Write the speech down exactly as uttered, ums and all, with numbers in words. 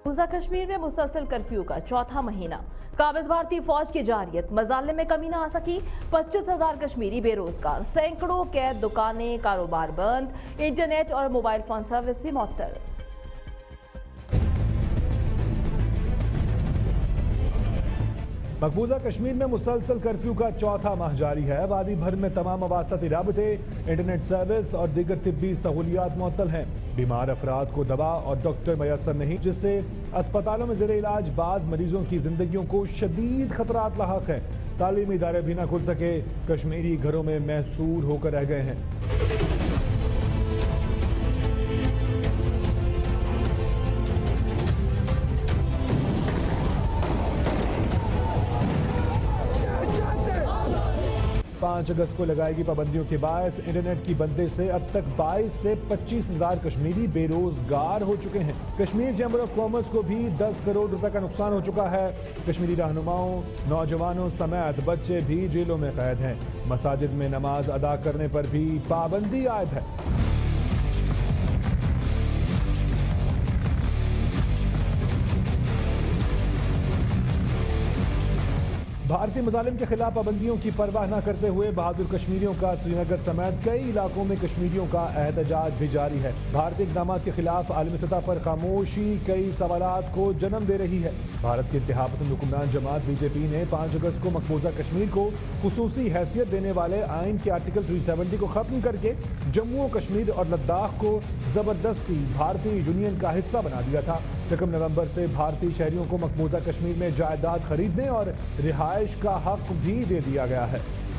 मकबूजा कश्मीर में मुसलसल कर्फ्यू का चौथा महीना। काबिज भारतीय फौज की जारियत, मजाले में कमी न आ सकी। पच्चीस हजार कश्मीरी बेरोजगार, सैकड़ों कैद, दुकानें, कारोबार बंद, इंटरनेट और मोबाइल फोन सर्विस भी मुअत्तल। मकबूजा कश्मीर में मुसलसल कर्फ्यू का चौथा माह जारी है। वादी भर में तमाम मवासलाती राबते, इंटरनेट सर्विस और दीगर तिब्बी सहूलियात मुअत्तल हैं। बीमार अफराद को दवा और डॉक्टर मैसर नहीं, जिससे अस्पतालों में ज़ेरे इलाज बाज मरीजों की जिंदगियों को शदीद खतरात लाहक हैं। तालीमी इदारे भी ना खुल सके, कश्मीरी घरों में महसूर होकर रह गए हैं। पाँच अगस्त को लगाएगी पाबंदियों के बायस इंटरनेट की बंदे से अब तक बाईस से पच्चीस हजार कश्मीरी बेरोजगार हो चुके हैं। कश्मीर चैम्बर ऑफ कॉमर्स को भी दस करोड़ रुपए का नुकसान हो चुका है। कश्मीरी रहनुमाओं, नौजवानों समेत बच्चे भी जेलों में कैद हैं। मसाजिद में नमाज अदा करने पर भी पाबंदी आयद है। भारतीय मजालिम के खिलाफ पाबंदियों की परवाह न करते हुए बहादुर कश्मीरियों का श्रीनगर समेत कई इलाकों में कश्मीरियों का एहतजाज भी जारी है। भारतीय इक़दाम के खिलाफ आलमी सतह पर खामोशी कई सवालात को जन्म दे रही है। भारत की इंतहापसंद हुक्मरान जमात बीजेपी ने पाँच अगस्त को मकबूजा कश्मीर को खुसूसी हैसियत देने वाले आइन के आर्टिकल तीन सौ सत्तर को खत्म करके जम्मू कश्मीर और लद्दाख को जबरदस्ती भारतीय यूनियन का हिस्सा बना दिया था। यकम नवंबर से भारतीय शहरियों को मकबूजा कश्मीर में जायदाद खरीदने और रिहायश का हक भी दे दिया गया है।